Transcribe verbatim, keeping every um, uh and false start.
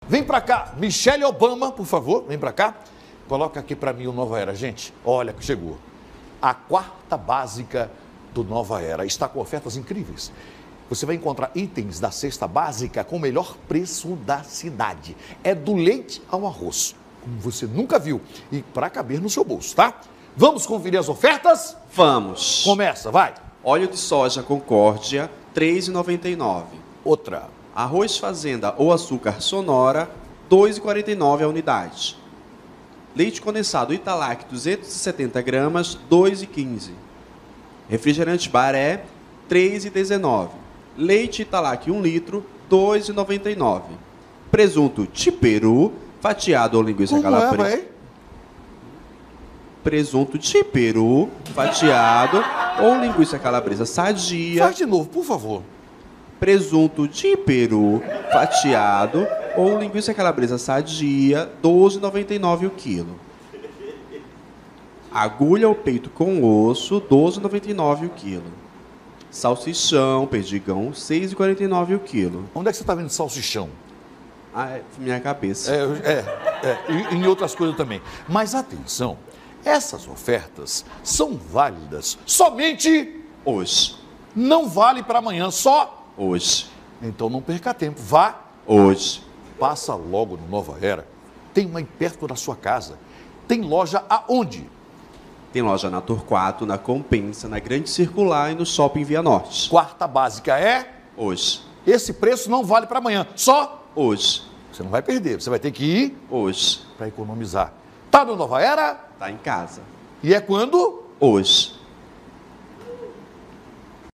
Vem pra cá, Michelle Obama, por favor, vem pra cá. Coloca aqui pra mim o Nova Era, gente. Olha que chegou. A quarta básica do Nova Era está com ofertas incríveis. Você vai encontrar itens da cesta básica com o melhor preço da cidade. É do leite ao arroz, como você nunca viu. E para caber no seu bolso, tá? Vamos conferir as ofertas? Vamos. Começa, vai. Óleo de soja Concórdia, três reais e noventa e nove centavos. Outra. Arroz Fazenda ou açúcar Sonora, dois reais e quarenta e nove centavos a unidade. Leite condensado Italac, duzentos e setenta gramas, dois reais e quinze centavos. Refrigerante Baré, três reais e dezenove centavos. Leite Italac, um litro, dois reais e noventa e nove centavos. Presunto Tiperu, fatiado ou linguiça Como calabresa. é, vai? Presunto Tiperu, fatiado ou linguiça calabresa sadia. Faz de novo, por favor. Presunto de peru fatiado ou linguiça calabresa sadia, doze reais e noventa e nove centavos o quilo. Agulha ou peito com osso, doze reais e noventa e nove centavos o quilo. Salsichão, perdigão, seis reais e quarenta e nove centavos o quilo. Onde é que você está vendo salsichão? Ah, é minha cabeça. É, é, é e em outras coisas também. Mas atenção, essas ofertas são válidas somente Hoje. Não vale para amanhã, só Hoje. Então não perca tempo, vá, Hoje. passa logo no Nova Era. Tem uma aí perto da sua casa. Tem loja aonde? Tem loja na Torquato, na Compensa, na Grande Circular e no Shopping Via Norte. Quarta básica é? Hoje. Esse preço não vale para amanhã, só Hoje. você não vai perder, você vai ter que ir Hoje. para economizar. Tá no Nova Era? Tá em casa. E é quando? Hoje.